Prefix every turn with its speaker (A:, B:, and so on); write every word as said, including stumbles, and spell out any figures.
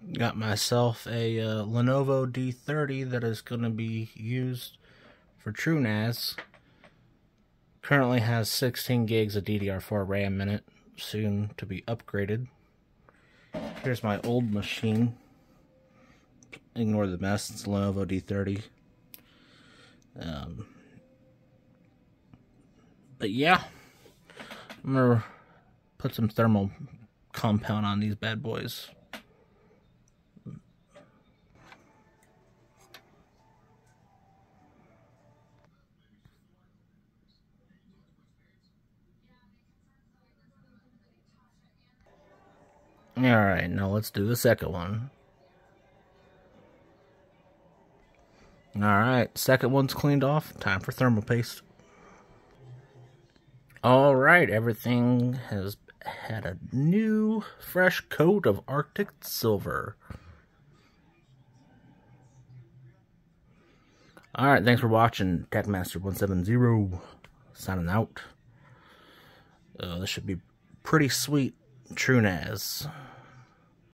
A: Got myself a uh, Lenovo D thirty that is going to be used for truenas. Currently has sixteen gigs of D D R four RAM in it, soon to be upgraded. Here's my old machine. Ignore the mess, it's a Lenovo D thirty. Um, but yeah, I'm going to put some thermal compound on these bad boys. Alright, now let's do the second one. Alright, second one's cleaned off. Time for thermalpaste. Alright, everything has had a new, fresh coat of Arctic silver. Alright, thanks for watching. Techmaster one seven zero signing out. Uh, this should be pretty sweet truenas.